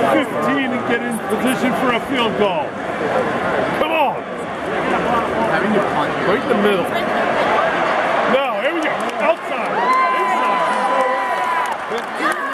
15 and get in position for a field goal. Come on. Having to punt here. Right in the middle. No, here we go. Outside. Inside.